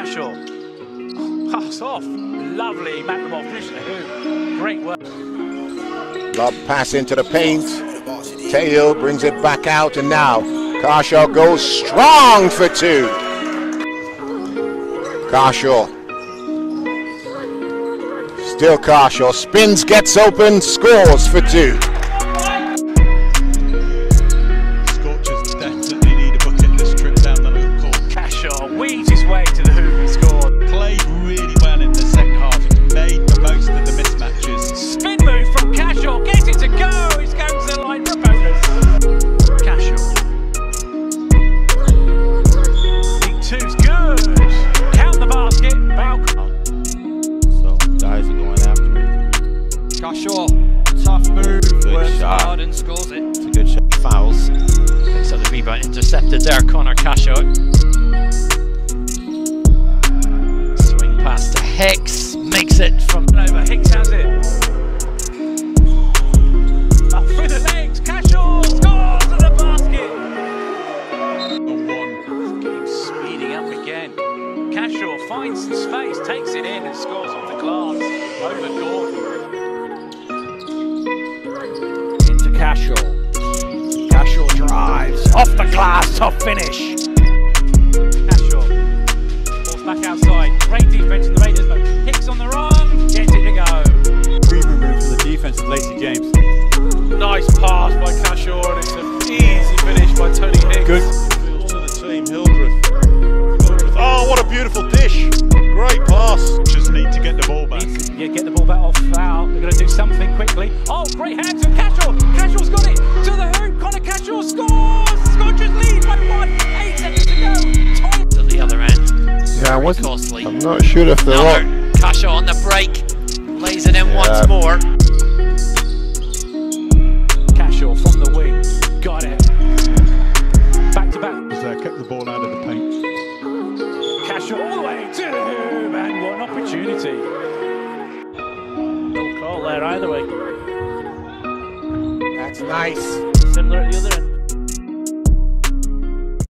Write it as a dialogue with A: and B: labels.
A: Cashaw. Pass off. Lovely. McNamara finishing the hoop. Great work.
B: Lob pass into the paint. Tail brings it back out, and now Cashaw goes strong for two. Cashaw. Still Cashaw. Spins, gets open, scores for two.
C: Scorchers definitely need a bucket this trip down the loop court.
A: Cashaw weaves his way to the hoop and scored.
C: Played really well in the second half. Made the most of the mismatches.
A: Spin move from Cashaw. Gets it to go. He's going to the line for a bonus. Cashaw. Big two's good. Count the basket.
D: So guys are going after it.
E: Cashaw, tough move, works hard and scores it.
D: It's a good shot. Fouls.
E: Picks up the rebound, intercepted there, Connor Cashaw. Swing pass to Hicks, makes it from
A: Over. Hicks has it. Up through the legs. Cashaw scores at the basket. Game speeding up again. Cashaw finds some space, takes it in and scores off the glass. Over Gordon.
E: into Cashaw. Cashaw drives, off the glass, tough finish.
A: Cashaw falls back outside. Great defense from the Raiders, but Hicks on the run. Gets it to go.
C: Rebound move from the defense of Lacey James.
F: Nice pass by Cashaw, and it's an easy finish by Tony Hicks.
C: Good.
F: Field to the team, Hildreth. Oh, what a beautiful dish. Great pass.
C: Just need to get the ball back.
A: Yeah, get the ball back off foul. They're going to do something quickly. Oh, great hands from Cashaw. Cashaw's got it to the hoop. Connor Cashaw scores. Scorchers lead by 1. 8 seconds to go. Time
E: To the other end.
B: Yeah,
E: Costly.
B: I'm not sure if they're
E: Another
B: all.
E: Cashaw on the break. Lays it in once more.
A: Cashaw from the wing. Got it. Back to back.
C: Kept the ball out of the paint.
A: Cashaw all the way to the hoop. And what an opportunity.
F: No call there either way.
B: That's nice.
F: Similar at the other end.